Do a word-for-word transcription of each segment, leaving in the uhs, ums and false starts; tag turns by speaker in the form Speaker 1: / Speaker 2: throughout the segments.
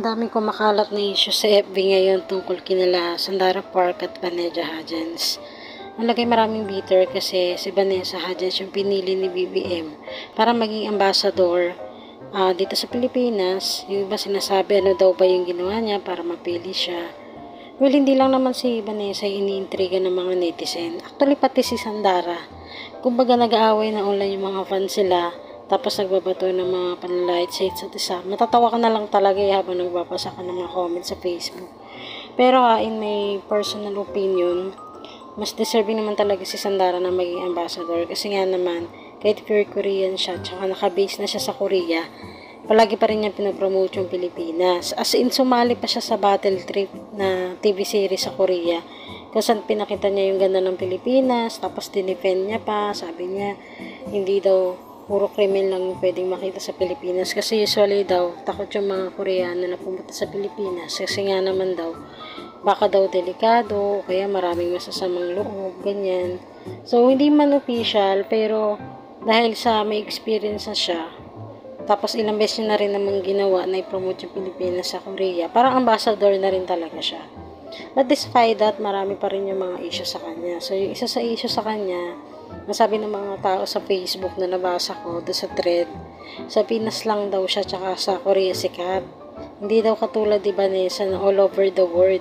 Speaker 1: daming kumakalat na issue sa F B ngayon tungkol kinala Dara at Vanessa Hudgens. Nalagay maraming bitter kasi si Vanessa Hudgens yung pinili ni B B M para maging ambassador uh, dito sa Pilipinas. Yung iba sinasabi ano daw ba yung ginawa niya para mapili siya. Well, hindi lang naman si Vanessa iniintriga ng mga netizen. Actually, pati si Dara. Kumbaga nag-aaway na online yung mga fans sila. Tapos nagbabato ng mga panlalait sa isa't isa. Matatawa ka na lang talaga eh, habang nagbabasa ka ng mga comments sa Facebook. Pero uh, in my personal opinion, mas deserving naman talaga si Dara na maging ambassador. Kasi nga naman, kahit pure Korean siya, tsaka nakabase na siya sa Korea, palagi pa rin niya pinapromote yung Pilipinas. As in, sumali pa siya sa Battle Trip na T V series sa Korea. Kasi pinakita niya yung ganda ng Pilipinas, tapos dinefend niya pa, sabi niya, hindi daw puro krimen lang yung pwedeng makita sa Pilipinas. Kasi usually daw, takot yung mga Koreano na pumunta sa Pilipinas. Kasi nga naman daw, baka daw delikado, kaya maraming masasamang loob, ganyan. So, hindi man official, pero dahil sa may experience na siya, tapos ilang beses na rin namang ginawa na i-promote yung Pilipinas sa Korea, parang ambassador na rin talaga siya. But despite that, marami pa rin yung mga issue sa kanya. So, yung isa sa issue sa kanya, nasabi ng mga tao sa Facebook na nabasa ko doon sa thread, sa Pinas lang daw siya tsaka sa Korea sikat. Hindi daw katulad ni Vanessa na all over the world.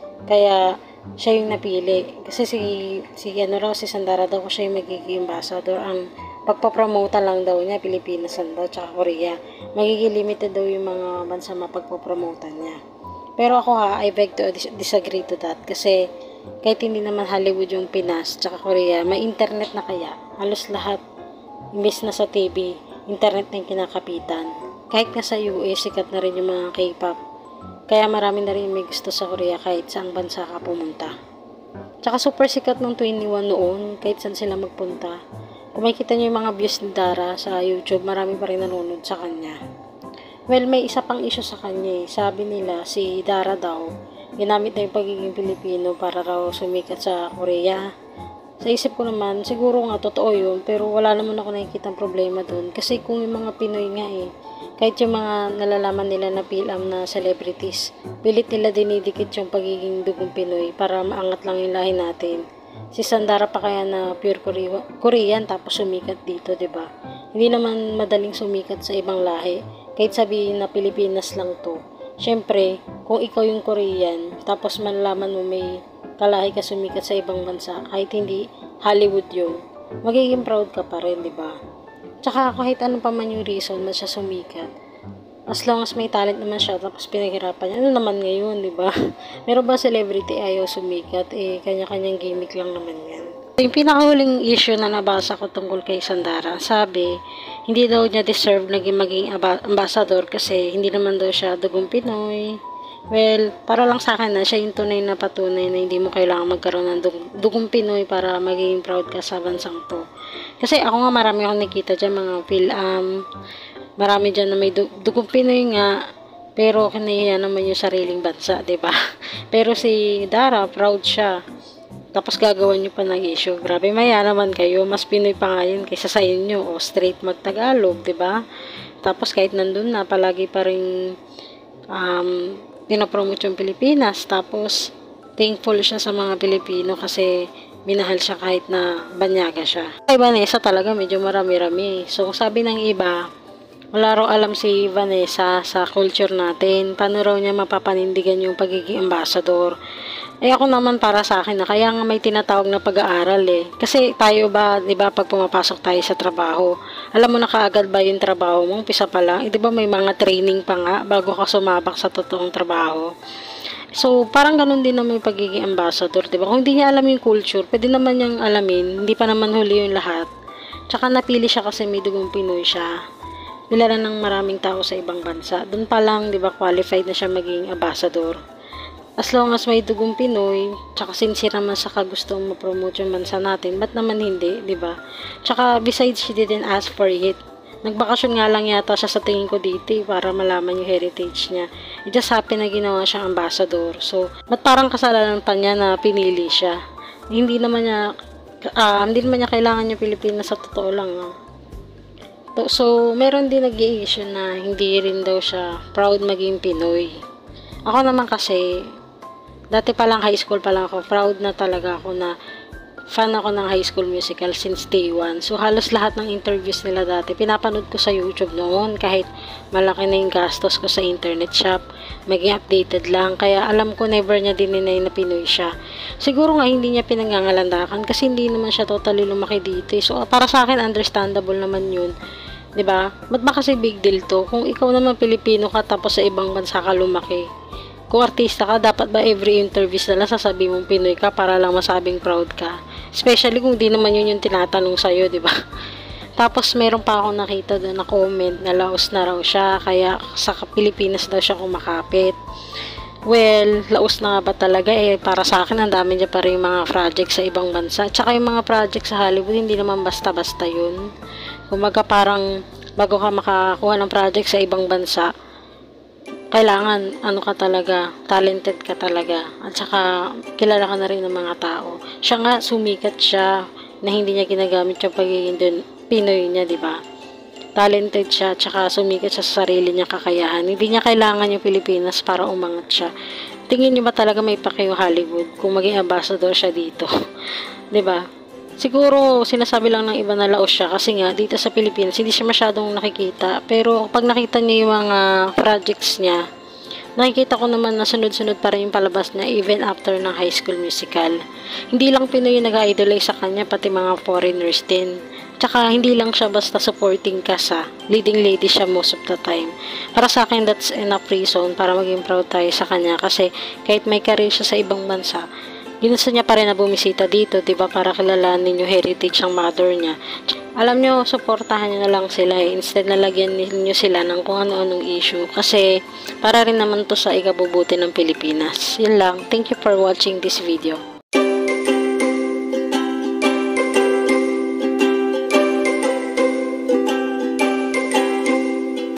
Speaker 1: Kaya siya yung napili. Kasi si, si ano raw, si Dara daw siya yung magiging ambassador. Ang pagpapromote lang daw niya, Pilipinas lang daw tsaka Korea. Magiging limited daw yung mga bansa mapagpapromotan niya. Pero ako ha, I beg to disagree to that. Kasi kahit hindi naman Hollywood yung Pinas tsaka Korea, may internet na kaya. Halos lahat, imbes na sa T V, internet na yung kinakapitan. Kahit nga sa U S, sikat na rin yung mga K-pop. Kaya marami na rin may gusto sa Korea kahit saang bansa ka pumunta. Tsaka super sikat ng twenty-one noon, kahit saan sila magpunta. Kung makikita nyo yung mga views ni Dara sa YouTube, marami pa rin nanonood sa kanya. Well, may isa pang issue sa kanya eh. Sabi nila, si Dara daw, ginamit na yung pagiging Pilipino para raw sumikat sa Korea. Sa isip ko naman, siguro nga totoo yun, pero wala naman ako nakikita problema dun. Kasi kung yung mga Pinoy nga eh, kahit yung mga nalalaman nila na film na celebrities, pilit nila dinidikit yung pagiging dugong Pinoy para maangat lang yung lahi natin. Si Dara pa kaya na pure Korean tapos sumikat dito, 'di ba? Hindi naman madaling sumikat sa ibang lahi. Kahit sabihin na Pilipinas lang 'to. Syempre, kung ikaw yung Korean, tapos malalaman mo may kalahi ka sumikat sa ibang bansa, kahit hindi Hollywood 'yun, magiging proud ka pa rin, 'di ba? Tsaka kahit ano pa man yung reason na siya sumikat, as long as may talent naman siya, tapos pinaghirapan niya, ano naman ngayon, di ba? Meron ba celebrity ayaw sumikat? Eh, kanya-kanyang gimmick lang naman yan. Yung pinakahuling issue na nabasa ko tungkol kay Dara, sabi, hindi daw niya deserve naging maging ambassador kasi hindi naman daw siya dugong Pinoy. Well, para lang sa akin na siya yung tunay na patunay na hindi mo kailangan magkaroon ng dug dugong Pinoy para maging proud ka sa bansang to. Kasi ako nga marami akong nakita dyan mga film, marami dyan na may dugong Pinoy nga, pero kinahiya naman yung sariling bansa, diba? Pero si Dara, proud siya. Tapos gagawan nyo pa ng issue. Grabe, maya naman kayo. Mas Pinoy pa nga yun kaysa sa inyo. O straight magtagalog, diba? Tapos kahit nandun na, palagi pa rin um, pinapromote yung Pilipinas. Tapos thankful siya sa mga Pilipino kasi minahal siya kahit na banyaga siya. Kay Vanessa talaga medyo marami-rami. So sabi ng iba, wala raw alam si Vanessa sa culture natin. Paano raw niya mapapanindigan yung pagiging ambassador? Eh ako naman para sa akin na kaya nga may tinatawag na pag-aaral eh. Kasi tayo ba, di ba, pag pumapasok tayo sa trabaho, alam mo na kaagad ba yung trabaho mo? Umpisa pa lang. Eh, di ba may mga training pa nga bago ka sumabak sa totoong trabaho? So, parang ganun din naman yung pagiging ambassador, di ba? Kung hindi niya alam yung culture, pwede naman niyang alamin, hindi pa naman huli yung lahat. Tsaka napili siya kasi may dugong Pinoy siya. Nilala ng maraming tao sa ibang bansa. Doon pa lang, di ba, qualified na siya maging ambassador. As long as may dugong Pinoy, tsaka sincere naman sa kagustong ma-promote yung bansa natin, ba't naman hindi, di ba? Tsaka besides, she didn't ask for it. Nagbakasyon nga lang yata siya sa tingin ko dito para malaman yung heritage niya. It just happened na ginawa siyang ambassador. So, ba't parang kasalanan pa niya na pinili siya? Hindi naman niya, uh, hindi naman niya kailangan yung Pilipinas sa totoo lang. Ah. So, meron din nag-i-issue na hindi rin daw siya proud maging Pinoy. Ako naman kasi, dati pa lang high school pa lang ako, proud na talaga ako na fan ako ng High School Musical since day one. So, halos lahat ng interviews nila dati, pinapanood ko sa YouTube noon, kahit malaki na yung gastos ko sa internet shop, maging updated lang. Kaya alam ko never niya dininay na Pinoy siya. Siguro nga hindi niya pinangangalandakan kasi hindi naman siya totally lumaki dito. So, para sa akin, understandable naman yun. 'Di ba? Ba't ba kasi big deal to? Kung ikaw naman Pilipino ka tapos sa ibang bansa ka lumaki, kung artista ka, dapat ba every interviews na lang sasabi mong Pinoy ka para lang masabing proud ka? Especially kung di naman yun yung tinatanong sa'yo, di ba? Tapos, meron pa akong nakita doon na comment na laos na raw siya, kaya sa Pilipinas daw siya kumakapit. Well, laos na nga ba talaga eh, para sa akin, ang dami niya pa rin mga project sa ibang bansa. Tsaka yung mga project sa Hollywood, hindi naman basta-basta yun. Kumaga parang, bago ka makakuha ng project sa ibang bansa, kailangan, ano ka talaga, talented ka talaga. At saka, kilala ka na rin ng mga tao. Siya nga, sumikat siya na hindi niya ginagamit yung pagiging dun, Pinoy niya, di ba? Talented siya, at saka sumikat siya sa sarili niyang kakayahan. Hindi niya kailangan yung Pilipinas para umangat siya. Tingin niyo ba talaga may paki yung Hollywood kung maging ambassador siya dito? Di ba? Siguro, sinasabi lang ng iba na laos siya kasi nga, dito sa Pilipinas, hindi siya masyadong nakikita. Pero, pag nakita niyo yung mga projects niya, nakikita ko naman na sunod-sunod pa rin yung palabas niya even after ng High School Musical. Hindi lang Pinoy yung nag-idolize sa kanya, pati mga foreigners din. Tsaka, hindi lang siya basta supporting cast, leading lady siya most of the time. Para sa akin, that's enough reason para maging proud tayo sa kanya kasi kahit may career siya sa ibang bansa, ginusto niya pa rin na bumisita dito, diba, para kilalanin yung heritage ng mother niya. Alam nyo, supportahan nyo na lang sila eh. Instead na lagyan niyo sila ng kung ano-anong issue. Kasi, para rin naman to sa ikabubuti ng Pilipinas. Yun lang. Thank you for watching this video.